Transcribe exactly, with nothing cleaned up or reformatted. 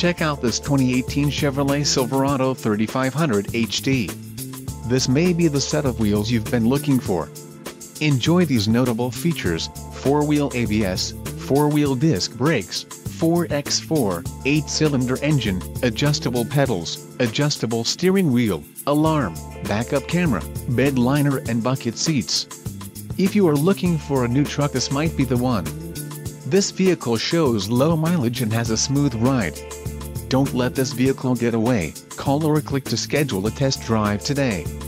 Check out this twenty eighteen Chevrolet Silverado thirty-five hundred H D. This may be the set of wheels you've been looking for. Enjoy these notable features: four-wheel A B S, four-wheel disc brakes, four by four, eight-cylinder engine, adjustable pedals, adjustable steering wheel, alarm, backup camera, bed liner and bucket seats. If you are looking for a new truck, this might be the one. This vehicle shows low mileage and has a smooth ride. Don't let this vehicle get away. Call or click to schedule a test drive today.